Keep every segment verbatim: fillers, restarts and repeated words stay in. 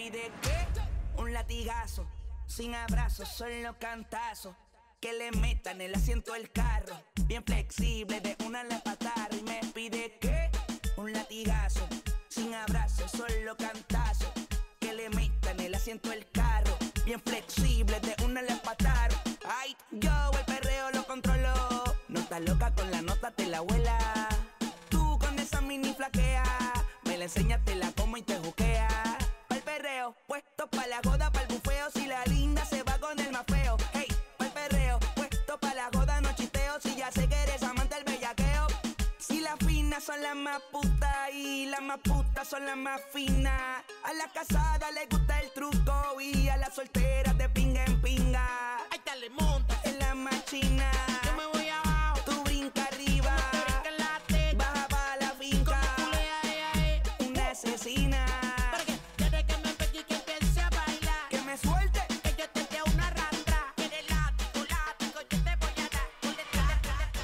pide que un latigazo, sin abrazo, solo cantazo. Que le metan el asiento del carro, bien flexible, de una la patada. Y me pide que un latigazo, sin abrazo, solo cantazo. Que le metan el asiento del carro, bien flexible, de una la patada. Ay, yo el perreo lo controlo. No estás loca con la nota, te la abuela. Tú con esa mini flaquea, me la enseñas, te la como y te juquea. Pa'l perreo, puesto pa' la joda, pa'l bufeo. Si la linda se va con el más feo. Hey, pa'l perreo, puesto pa' la joda, no chisteo. Si ya sé que eres amante del bellaqueo. Si las finas son las más putas y las más putas son las más finas. A la casada le gusta el truco y a las solteras de pinga en pinga. Ahí te le monta. En la machina. Yo me voy abajo. Tú brinca arriba. Brinca en la teta. Baja pa' la finca. Como culea ella es una asesina. Para que desde que me pegué que empiece a bailar. Que me suelte. Que yo te dé una rastra. Que de látigo, látigo, yo te voy a dar por detrás.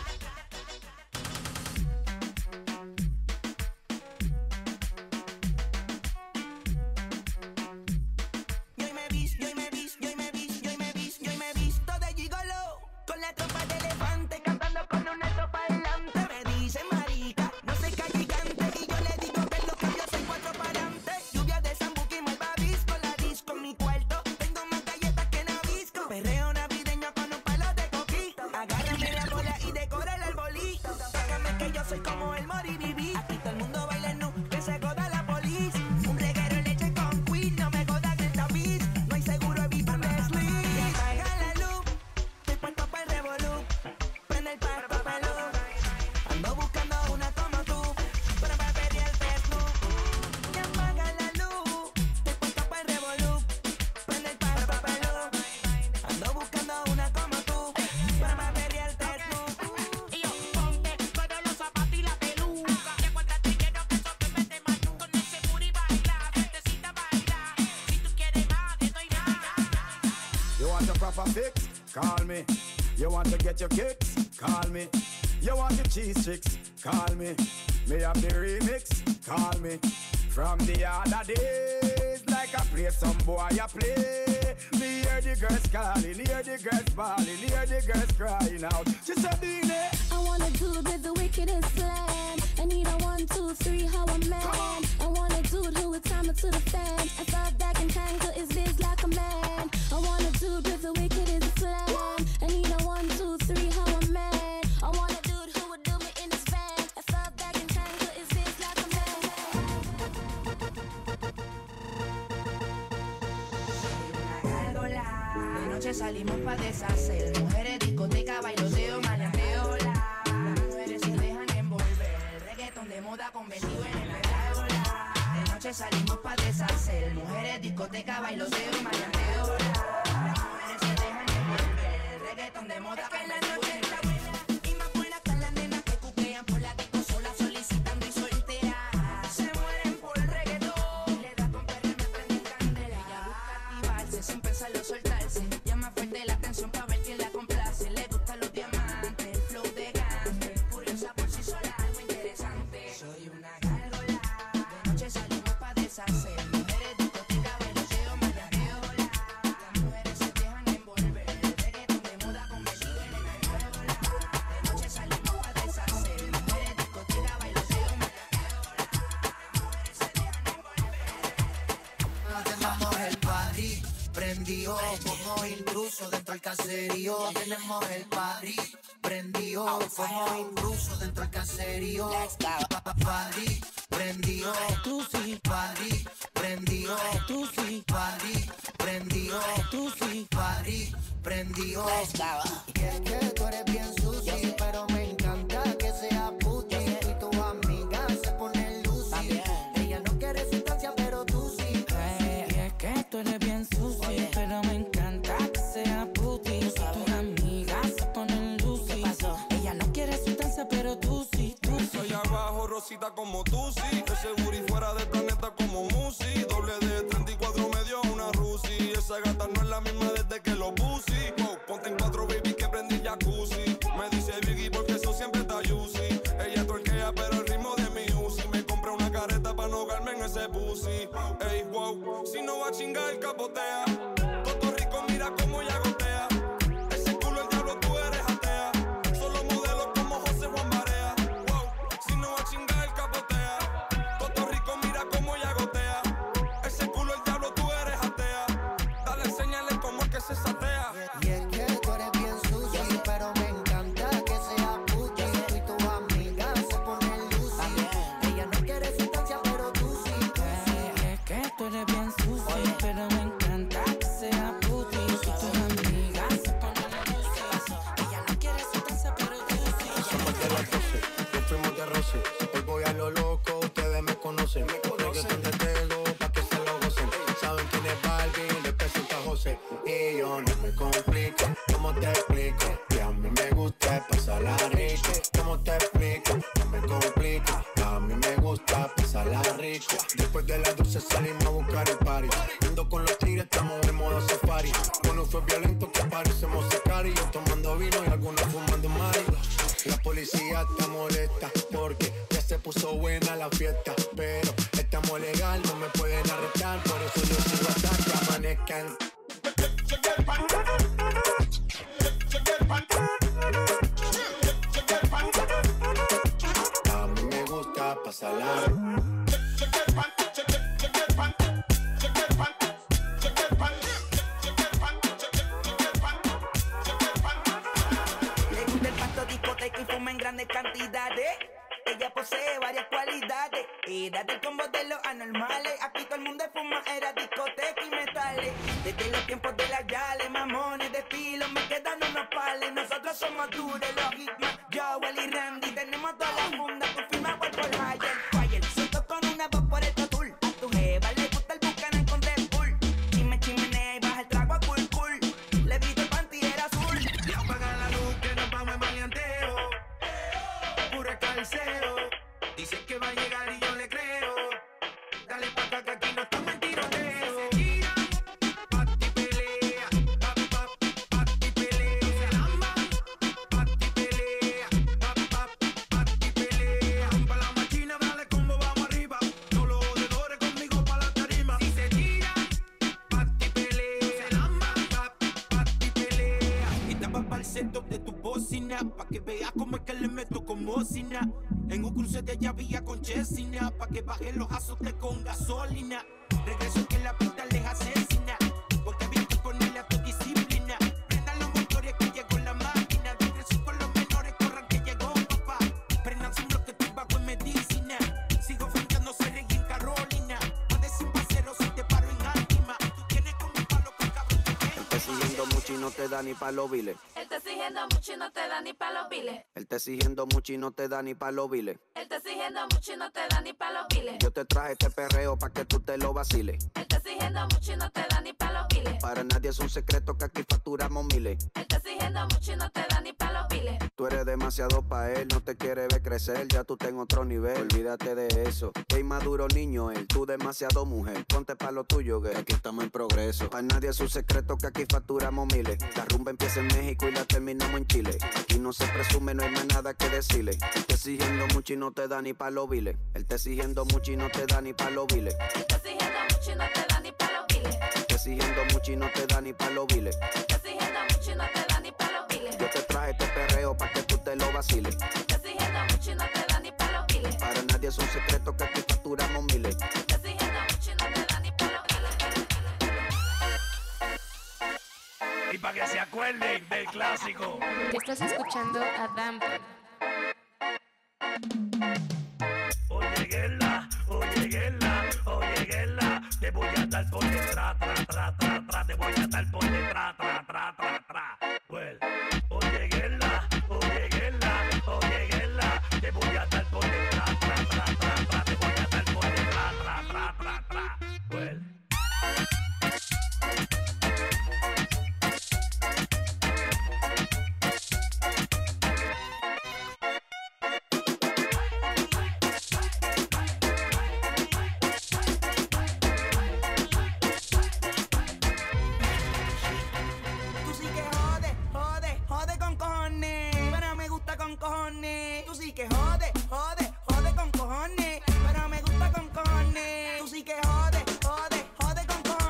Yo hoy me vis, yo hoy me vis, yo hoy me vis, yo hoy me vis, yo hoy me visto de gigolo. Con la tropa de elefante, cantando con una tropa adelante. Me dice marica, no sé qué gigante. Y yo le digo que es lo que yo soy cuatro para adelante. Lluvia de zambuki, malvavisco, la disco en mi cuarto. Tengo más galletas que Nabisco. Perreo navideño con un palo de coquito. Agárrame la bola y decora el arbolito. Sácame que yo soy como el Moribibí. Aquí todo el mundo baila nu, que se joda la polis. Un reguero de leche con queen, no me joda que el tapiz. No hay seguro, evita Leslie. Y apaga la luz, estoy puesto para el revolú. Prende el pasto pelú. Ando buscando una como tú, para beber y el desnudo. Y apaga la luz, estoy puesto para el revolú. Prende el pasto pelú. Ando buscando una como tú, para beber y el desnudo. Y yo, ponte todos los zapatos y la peluca. Y acuérdate que no que eso te mete más con ese booty baila, suertecita baila. Si tú quieres más, te doy más. You want a proper fix? Call me. You want to get your kicks? Call me. You want your cheese sticks? Call me. Me have the remix? Call me. From the other days, like I play some boy I play. Me hear the girls calling, hear the girls bawling, hear the girls crying out. She said, Dine. I want a dude with the wickedest slam. I need a one, two, three, how a man. I want a dude who would time it to the fan. I thought back in time, cause it's biz like a man. I want a dude with the wickedest slam. I need a one, two, three, how a man. I want a dude who would do me in his van. I thought back in time, cause it's biz like a man. Gárgola. De noche salimos pa' deshacer. Mujeres, discoteca, bailoteo, maleanteo, la. Las mujeres se dejan envolver. El reggaetón de moda convertido en la gárgola. De noche salimos pa' deshacer. Mujeres, discoteca, bailoteo, maleanteo, la. Las mujeres se dejan envolver. El reggaetón de moda convertido en la buena. Y más buena están las nenas que cuquean por la disco sola, solicitando y solteras. Se mueren por el reggaetón. Le da con perro y me prende candela. Ella busca activarse sin pensarlo soltarse. Llama fuerte la atención pa' ver quién la complace. Le gustan los diamantes, el flow de gante. Curiosa por sí sola, algo interesante. Soy una gárgola. De noche salimos pa' deshacer. Mujeres, discoteca, bailoteo, maleanteo, la. Las mujeres se dejan envolver. El reggaetón de moda convertido en una gárgola. De noche salimos pa' deshacer. Mujeres, discoteca, bailoteo, maleanteo, la. Las mujeres se dejan envolver. Tenemos el party prendido como intruso dentro del caserío. Tenemos el party prendido como intruso dentro del caserío. Pa- pa- Party prendido, tú sí. Party prendido, tú sí. Party prendido, tú sí. Party prendido. Y es que tú eres bien sushi, pero me encanta que sea puti. Y tu amiga se pone lucy. Ella no quiere sustancia, pero tú sí. Y es que tú eres bien sucio, pero me encanta que sea puti. Tus amigas se ponen lucy. Ella no quiere sustancia, pero tú sí, tú sí. Soy abajo, rosita como tú, sí. Ese booty fuera del planeta como Musi. Doble de treinta y cuatro medio una Rusi. Esa gata no es la misma desde que lo puse. Wow, ponte en cuatro, baby, que prendí el jacuzzi. Me dice Biggie porque eso siempre está juicy. Ella torquea, pero el ritmo de mi Uzi. Me compré una careta pa' no ahogarme en ese pussy. Ey, wow, si Si no va a chingar, capotea. Todo rico, mira cómo ya gotea. Ese culo el diablo, tú eres atea. Solo modelos como José Juan Barea. Wow, si no va a chingar, capotea. Todo rico, mira cómo ya gotea. Ese culo el diablo, tú eres atea. Dale, enséñale cómo es que se satea. Y es que tú eres bien sucio, pero me encanta que sea puto. Y tú y tu amiga se ponen lucy. Ella no quiere sustancia, pero tú sí, tú sí. Es que tú eres bien sucio, pero me encanta que sea puto. Y si tus amigas se ponen lucy. Ella no quiere sustancia, pero tú sí. Somos de las doce, nos fuimos de roce. Hoy voy a lo loco, ustedes me conocen. Reggaetón de Telo, pa' que se lo gocen. Saben quién es Balvin, le presento a José. Y yo no me complico, ¿cómo te explico? Que a mí me gusta pasarla rico. ¿Cómo te explico? No me complico, a mí me gusta pasarla rico. Después de las dulces salimos a buscar el party. Ando con los tigres, estamos en modo safari. Uno fue violento que parecemos sicarios. Yo tomando vino y algunos fumando mari. La policía está molesta porque ya se puso buena la fiesta. Pero estamos legal, no me pueden arrestar. Por eso yo sigo hasta que amanezcan. A mí me gusta pasarla. Le gusta el pasto, discoteca y fuma en grandes cantidades. Ella posee varias cualidades. Era del combo de los anormales. Aquí todo el mundo fuma, era discoteca y metales. Desde los tiempos de las yales, mamones de estilo, me quedan unos pales. Nosotros somos duros, los Hitman, Joel y Randy. Tenemos todas las fundas, tu firma por Higher, Fire. Siento con una voz por el tour. A tu jeva le gusta el Buchanan con Red Bull. Chime, chimenea y baja el trago a cool, cool. Le viste el panty, era azul. Y apaga la luz que nos vamos en maleanteo. Puro calceo. Dicen que va a llegar y yo le creo. Dale pa' acá que aquí no estamos en tiroteo. Se tiran, pati pelea. Pa, pa, pati pelea. Se aman, pati pelea. Pa, pa, pati pelea. Rompa la máquina, dale combo, vamos arriba. Todos los jodedores conmigo pa' la tarima. Si se tiran, pati pelea. Se aman, pa, pati pelea. Y tapa pa'l setup de tu bocina, pa' que veas cómo es que le meto como bocina. En un cruce de llavía con Chesina, pa' que bajen los azotes con gasolina. Regreso que la pista les asesina, porque vi que ponerle a tu disciplina. Prendan los motores que llegó la máquina. Regreso con los menores, corran que llegó papá. Prendan sin bloque, estoy bajo en medicina. Sigo frenteando, se reggae en Carolina. Más de cien paseros si te paro en Altima. Tú tienes como un palo que cabrón te quema. Te exigiendo mucho y no te da ni pa' los biles. Él te exigiendo mucho y no te da ni pa' los biles. Él te exigiendo mucho y no te da ni pa' los biles. Él te exigiendo mucho y no te da ni pa' los biles. Yo te traje este perreo pa' que tú te lo vaciles. Él te exigiendo mucho y no te da ni pa' los biles. Para nadie es un secreto que aquí facturamos miles. Él te exigiendo mucho y no te da ni pa' los biles. Tú eres demasiado pa' él, no te quiere ver crecer, ya tú ten otro nivel. Olvídate de eso, que inmaduro niño él, tú demasiado mujer. Ponte pa' lo tuyo, que aquí estamos en progreso. Para nadie es un secreto que aquí facturamos miles. La rumba empieza en México y la terminamos en Chile. Aquí no se presume, no hay más nada que decirle. Él te exigiendo mucho y no te da ni pa' los biles. Él te exigiendo mucho y no te da ni pa' los biles. Él te exigiendo mucho y no te da ni pa' los biles. Él te exigiendo mucho y no te da ni pa' los biles. Él te exigiendo mucho y no te da ni pa' los biles. Yo te traje este perreo pa' que tú te lo vaciles. Él te exigiendo mucho y no te da ni pa' los biles. Para nadie es un secreto que aquí facturamos miles. Él te exigiendo mucho y no te da ni pa' los biles. Y para que se acuerden del clásico. Estás escuchando a Dampen. Oye, Guerla, oye, Guerla, oye, Guerla, te voy a dar por detrás, tra, tra, tra, tra, te voy a dar por detrás, tra, tra, tra, tra. Well, oye, Guerla, oye, Guerla, oye, Guerla, te voy a dar por detrás, tra, tra, tra, tra, te voy a dar por detrás, tra, tra, tra, tra. Well. Tú sí que jode, jode, jode con cojones. Pero me gusta con cojones. Tú sí que jode, jode, jode con cojones.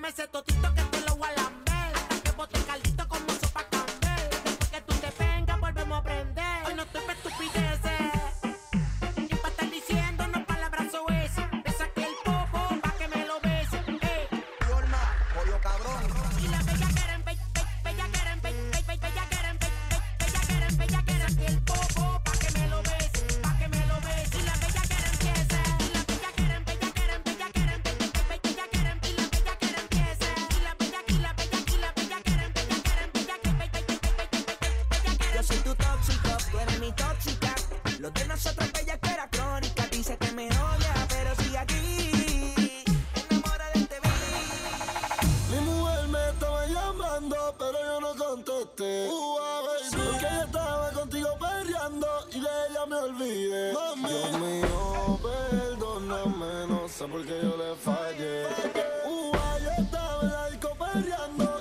ese totito que te lo voy a lamber. Hasta que bote caldito como sopa candel. Después que tú te vengas, volvemos a prender. Hoy no estoy pa' estupideces. Ni pa' estar diciéndonos palabras o ese. Me saqué el popo pa' que me lo bese. Eh. Forma, pollo cabrón. Y la bella quieren, be- be- bella quieren, be- be- be- bella quieren, be- be- bella quieren, bella quieren. Saqué el popo pa' que me lo bese, pa' que me lo bese. Y la bella quieren empiece. Y la bella quieren, bella quieren, bella quieren, be- be- be- bella quieren. Y la bella quieren empiece. Y la bella, y la bella, y la bella quieren, bella quieren, bella quieren, be- be- be- be- be- bella quieren. Yo soy tu tóxico, tú eres mi tóxica. Lo de nosotros bella que era crónica. Dice que me odia, pero sigue aquí. Enamora de este beat. Mi mujer me estaba llamando, pero yo no contesté. Uh, baby, porque ella estaba contigo perreando y de ella me olvidé. Mami, Dios mío, perdóname, no sé por qué yo le fallé. Uh, yo estaba en la disco perreando.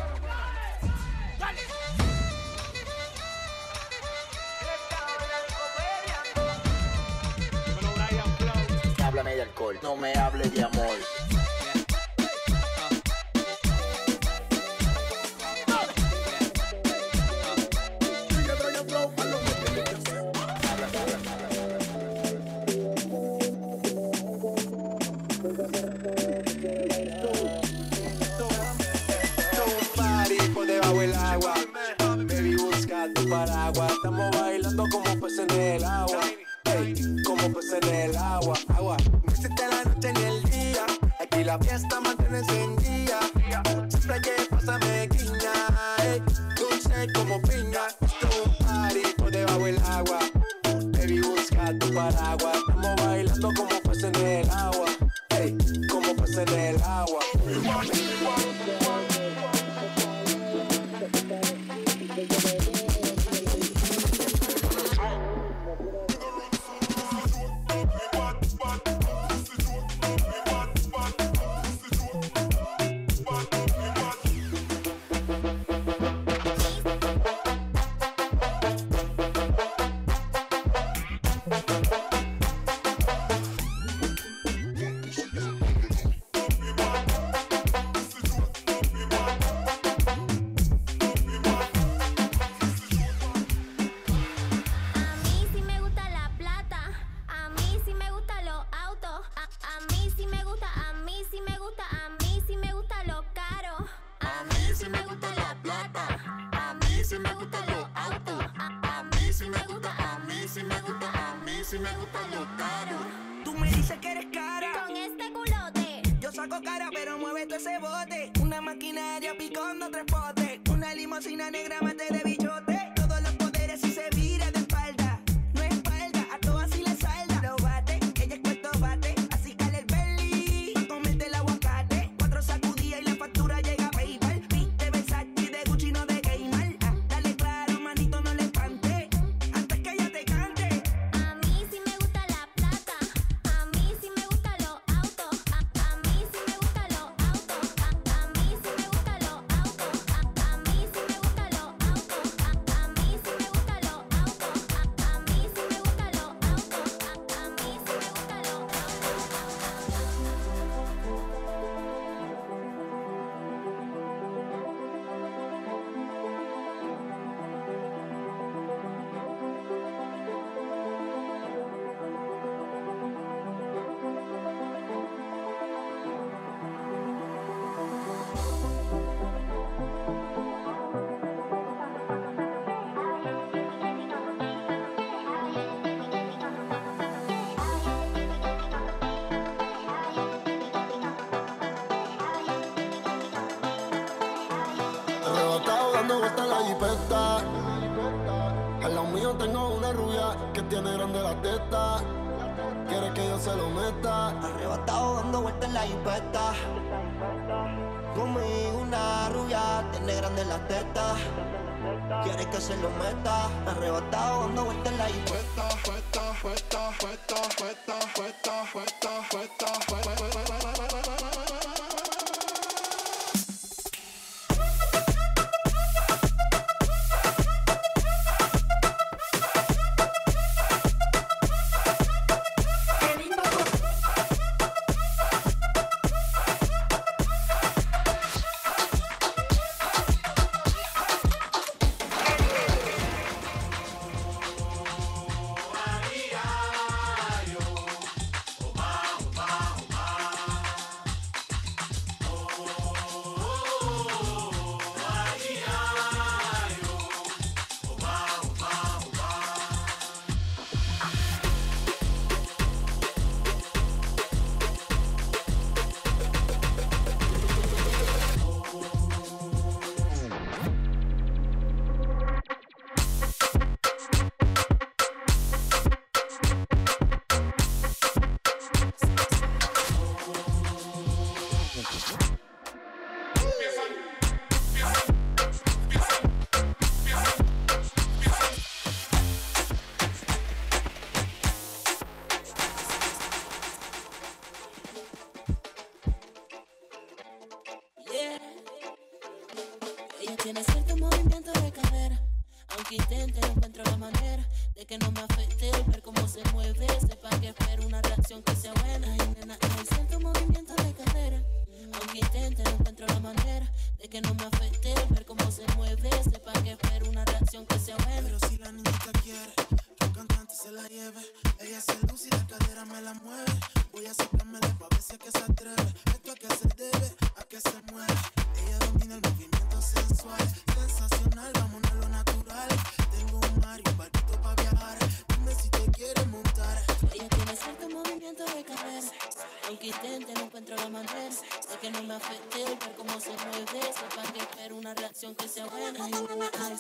Háblame de alcohol, no me hables de amor. Por debajo del agua, baby, busca tu paraguas. Estamos bailando como peces en el agua, hey, como peces en el agua, agua. No existe la noche ni el día, aquí la fiesta mantiene encendida. Siempre que pasa me guiña, hey, dulce como piña. Esto es un party por debajo del agua, baby, busca tu paraguas. Estamos bailando como peces en el agua, hey, como peces en el agua. Tú me dices que eres cara. Con este culote. Yo saco cara, pero mueve todo ese bote. Una maquinaria picando tres potes. Una limusina negra mate de bichote. Todos los poderes y se vira de espalda. No es espalda, a todas sí le salda. Lo bate, ella es cuento bate. Así cale el belly, pa' comerte el aguacate. Cuatro sacudidas y la factura llega a PayPal. Viste Versace de Gucci, no de Gaymar. Ah, dale claro, manito, no le espante. Antes que ella te cante. A mí sí me gusta la plata. A mí sí me gustan los autos. A, a mí sí me gustan los autos. A, a mí sí me gustan los autos. A, a mí sí me gustan los autos. A, a mí sí me gustan los autos. A, a mí sí me gustan los autos. A, a mí sí me gustan los autos. Arrebatado dando vueltas en la jipeta. Al lado mío tengo una rubia que tiene grande la teta. Quiere que yo se lo meta. Arrebatado dando vueltas en la jipeta. Conmigo una rubia, tiene grandes las tetas. Quiere que se lo meta. Arrebatado dando vueltas en la jipeta. tiene cierto movimiento de cadera. Aunque intente, no encuentro la manera de que no me afecte el ver cómo se mueve. Sepa que espero una reacción que sea buena. Ay, nena, ay, siento movimiento de cadera. Aunque intente, no encuentro la manera de que no me afecte el ver cómo se mueve. Sepa que espero una reacción que sea buena. Pero si la niñita quiere que un cantante se la lleve, ella se luce y la cadera me la mueve. Voy a soplármela pa' ver si es que se atreve. Esto a que se debe, a que se mueve. Ella domina el movimiento sensual, sensacional, vámonos a lo natural. Tengo un mar y un barquito pa' viajar. Dime si te quieres montar. Ella tiene cierto movimiento de cadera. Aunque intente, no encuentro la manera de que no me afecte el ver cómo se mueve. Sepa que espero una reacción que sea buena. Ay, nena, ay.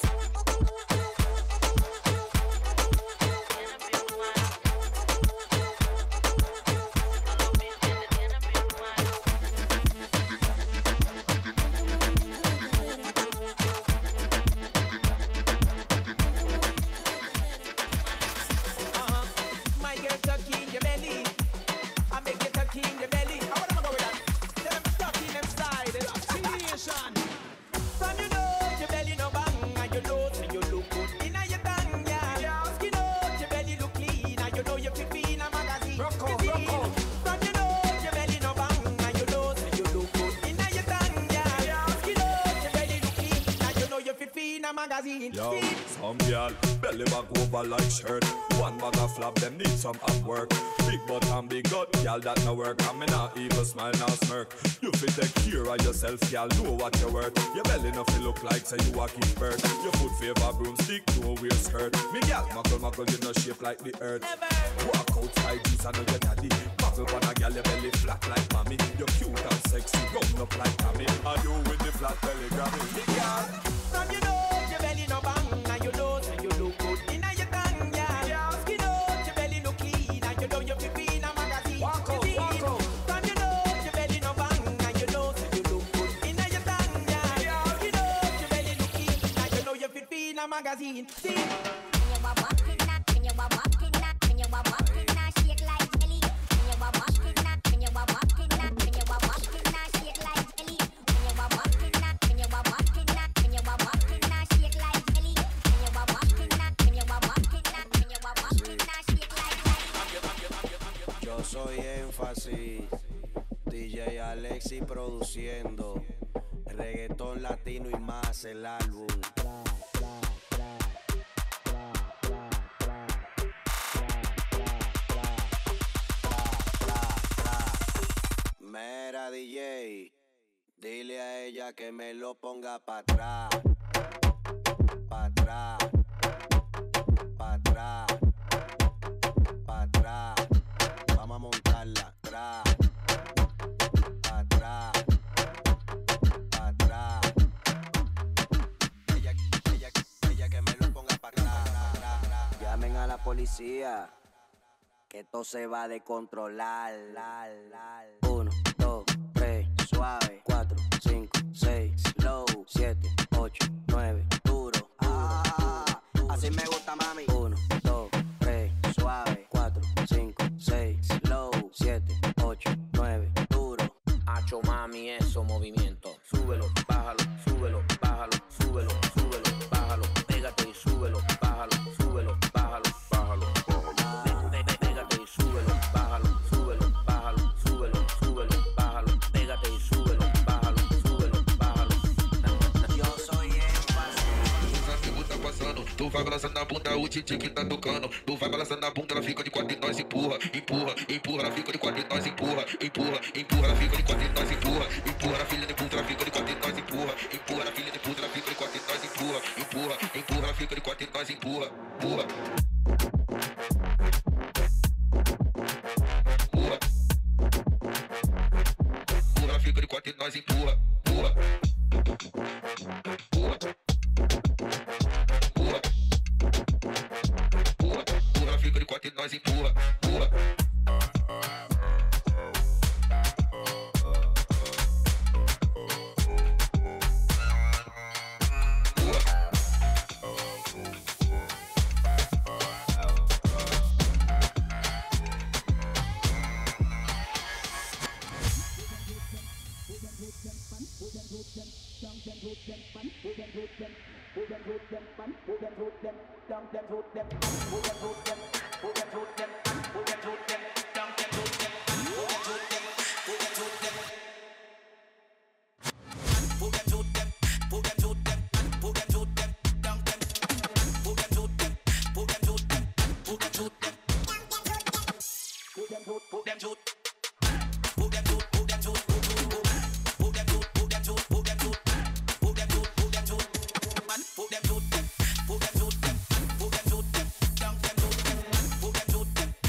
Magazine. Yo, some girl, belly back over like shirt. One bag of flap, them need some at work. Big butt and big gut, y'all that no work. And me not even smile, now smirk. You fit take care of yourself, y'all know what you're worth. Your belly nothing look like, say you a keep bird. Your foot favor broomstick, no wear skirt. Me gal, muckle muckle, you no shape like the earth. Never. Walk outside, this I know your daddy. Muckle on a gal, your belly flat like mommy. You're cute and sexy, round up like Tommy. I do with the flat belly, grab me. Me gal, from you know. Belly no bang, and you know so you look good in your tongue, yeah. Skin out, your belly look clean, and you know you fit in a magazine. Walk out, walk out. From you know your belly no bang, and you know so you look good in your tongue, yeah. Skin out, your belly look clean, and you know you fit in a magazine. See? When you are walking, when you are walking, when you are walking, shake like jelly. When you are walking, when you are walking, when you are walking, shake like jelly. When you are walking, when you are walking, when you are walking. Yo soy Énfasis, D J Alexis produciendo reggaetón latino y más el álbum. Mera D J, dile a ella que me lo ponga pa' atrás, pa' atrás, pa' atrás, pa' atrás. Vamos a montarla, atrás, pa' atrás, pa' atrás. Ella, ella, ella que me lo ponga pa' atrás. Llamen a la policía, que esto se va a descontrolar. Uno, dos, tres, suave. Cuatro, cinco, seis, slow. Siete, ocho, nueve, duro. Ah, así me gusta, mami. Uno, dos, tres, suave. Cuatro, cinco, seis, slow. Siete, ocho, nueve, duro. Hacho, mami, eso movimiento. Súbelo, bájalo, súbelo, bájalo, súbelo, súbelo, bájalo. Pégate y súbelo, bájalo, súbelo, bájalo, bájalo. Pégate y súbelo, bájalo, súbelo, bájalo, súbelo, súbelo, bájalo. Pégate y súbelo, bájalo, súbelo, bájalo. Yo soy Énfasis. Tá passando, tu vai balançando a bunda, o titi que tá tocando. Tu vai balançando a bunda, ela fica de quatro e nós empurra, empurra, empurra, ela fica de quatro e nós empurra, empurra, empurra, ela fica de quatro e nós empurra, empurra, a filha de puta, ela fica de quatro e nós empurra, empurra, a filha de puta, ela fica de quatro e nós empurra, empurra, empurra, ela fica de quatro e nós empurra, empurra. Empurra. Empurra, ela fica de quatro e nós empurra, empurra. Empurra. Fica de quatro e nós empurra, empurra. Put them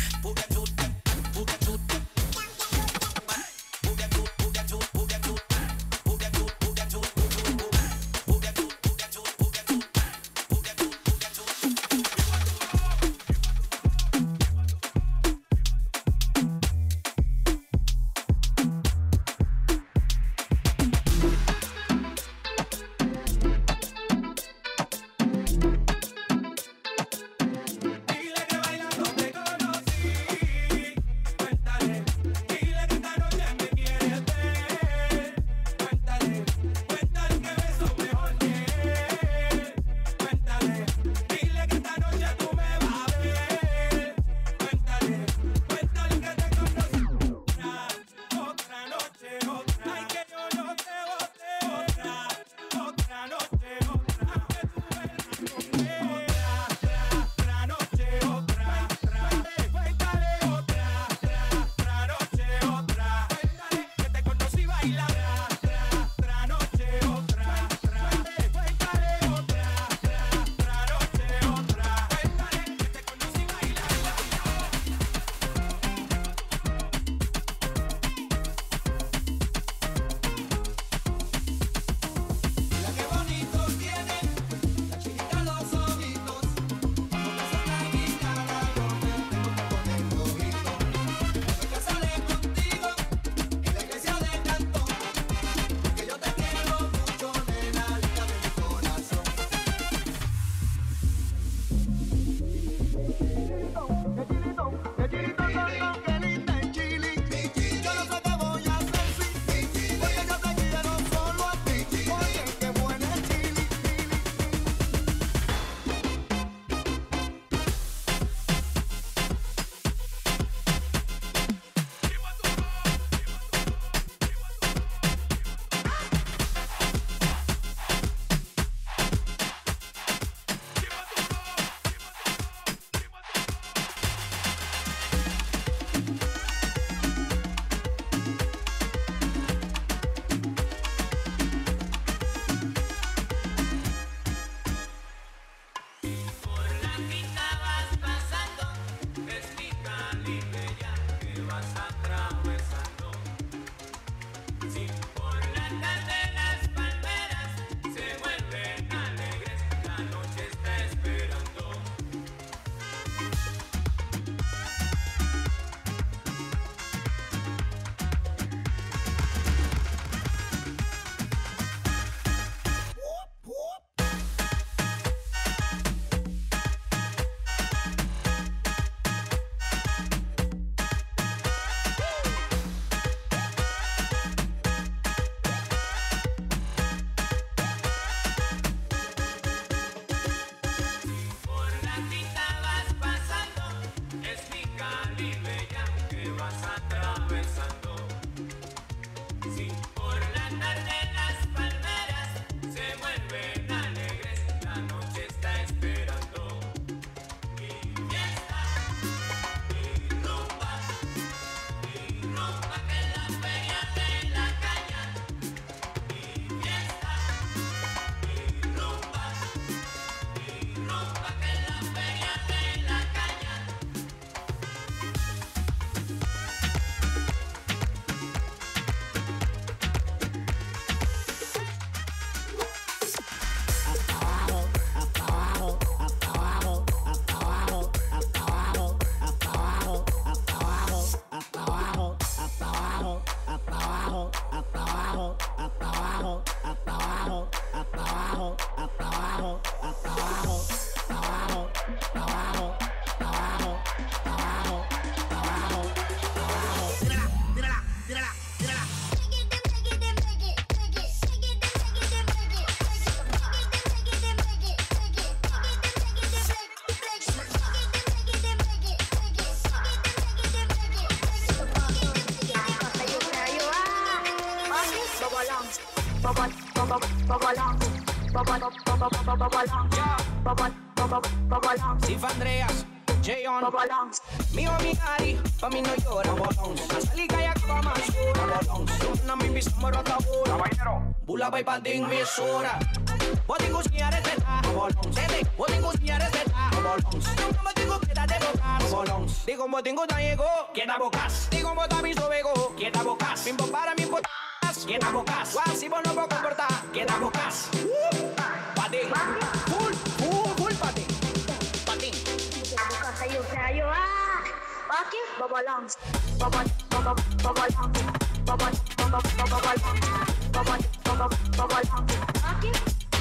long, bubble, bubble, bubble long, bubble, bubble, bubble, bubble long, bubble, bubble, bubble long. Steve Andreas, Jay on, bubble long. Mi o mi Ari, pa' mí no llora, bolón. La salida ya acaba más dura, bolón. Una mi bis morota bola, caballero. Bula bay pa' ding misura. Boting kusinyare teta, bolón. Sede, boting kusinyare teta, bolón. Como tengo que dar de bocas, bolón. Digo mo tengo ta llegó, quieta bocas. Digo mo ta mi sobego, quieta bocas. Pimpo para mi botas, quieta bocas. Guasi vos no puedo comportar, quieta bocas. Patín, full, full, full patín. Patín. Sayo, sayo, ah, okay, bubble long, bubble, bubble, bubble long, bubble, bubble, bubble long, bubble, bubble, bubble long, okay,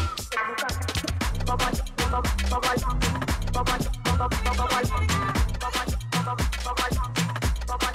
bubble, bubble, bubble long, bubble, bubble, bubble long, bubble, bubble, bubble long, bubble,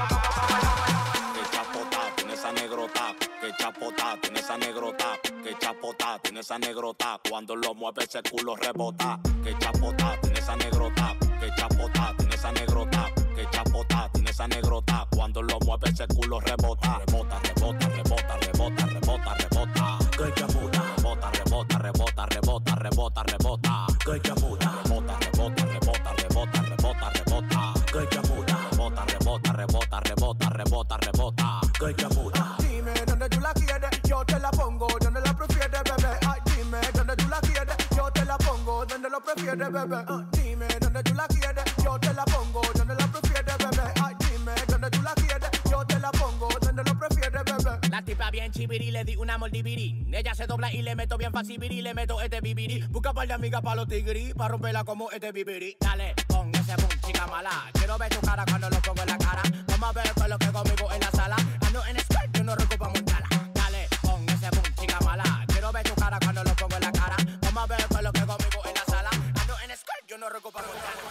Que chapota tiene esa negrota, que chapota tiene esa negrota, que chapota tiene esa negrota, cuando lo mueve ese culo rebota, que chapota tiene esa negrota. Que chapota tiene esa negrota, que chapota tiene esa negrota, cuando lo mueve ese culo rebota, rebota, rebota, rebota, rebota, rebota, rebota, que chapota, rebota, rebota, rebota, rebota, rebota, rebota, que chapota, rebota, rebota, rebota, rebota, rebota, rebota, que chapota, rebota, rebota, rebota, rebota, rebota, rebota, que chapota. Dime dónde tú la quieres, yo te la pongo, donde la prefieres, bebé. Ay, dime dónde tú la quieres, yo te la pongo, donde lo prefieres, bebé. Uh, dime dónde tú la quieres, yo te la pongo, donde la prefieres, bebé. Ay, dime dónde tú la quieres, yo te la pongo, donde lo prefieres, bebé. La tipa bien chibiri, le di una mordibirí. Ella se dobla y le meto bien fácil y le meto este bibirí. Busca par de amigas pa' los tigris, pa' romperla como este bibirí. Dale, pon ese boom, chica mala. Quiero ver tu cara cuando lo pongo en la cara. Vamos a ver con lo que conmigo en la sala. Ando en skirt, yo no recupo montarla. Dale, pon ese boom, chica mala. Quiero ver tu cara cuando lo pongo en la cara. Vamos a ver con lo que conmigo en la sala. Ando en skirt, yo no recupo montarla.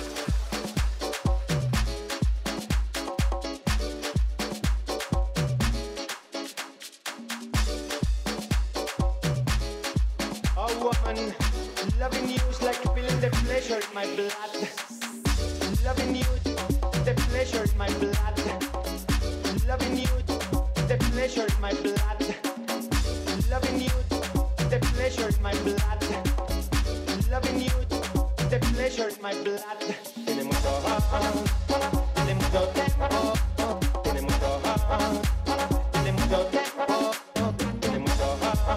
Oh woman, loving you is like feeling the pleasure in my blood. Loving you, the pleasure in my blood. Loving you, the pleasure in my blood. Loving you, the pleasure in my blood. Loving you, the pleasure in my blood. Tiene mucho, tiene mucho tiempo, tiene mucho, tiene mucho tiempo, tiene mucho.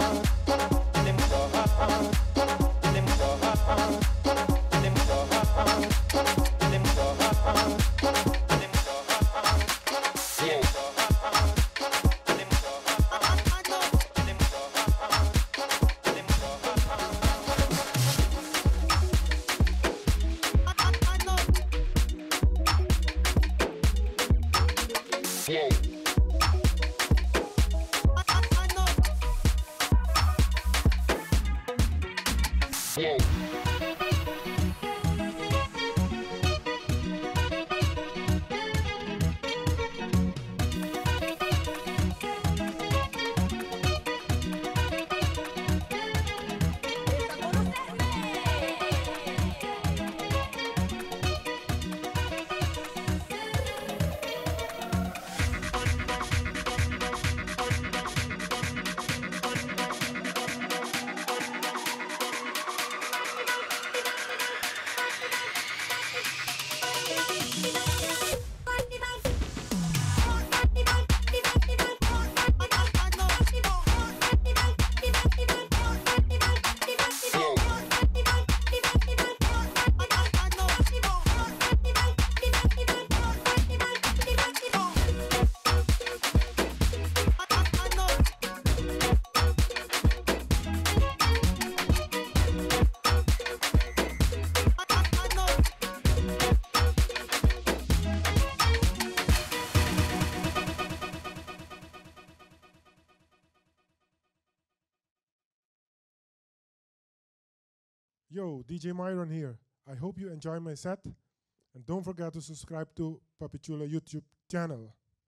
Yo, D J Myron here. I hope you enjoy my set. And don't forget to subscribe to Papi Chulo YouTube channel.